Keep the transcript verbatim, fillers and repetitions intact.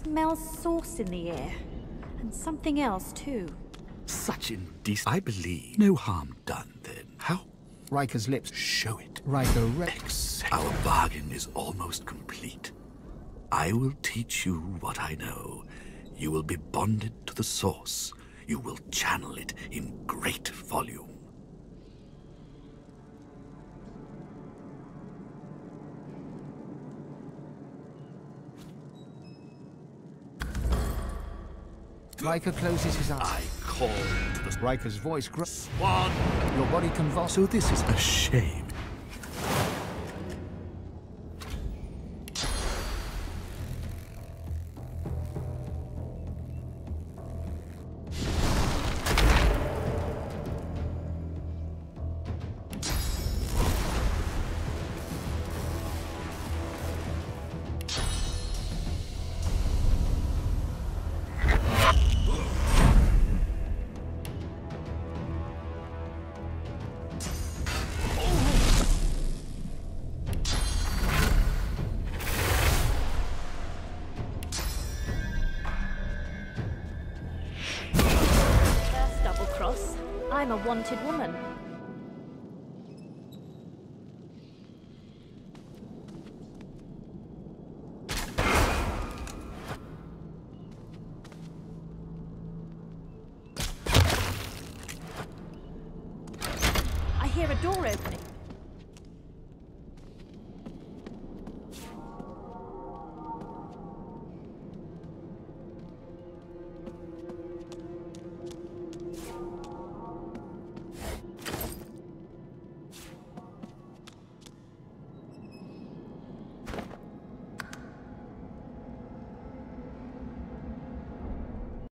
Smells sauce in the air. And something else, too. Such indecent. I believe. No harm done, then. How? Ryker's lips. Show it. Ryker re- Accept. Our bargain is almost complete. I will teach you what I know. You will be bonded to the source. You will channel it in great volume. Ryker closes his eyes. I call to the Ryker's voice grows. swan. Your body convulses. So this is a shame. I'm a wanted woman. I hear a door opening.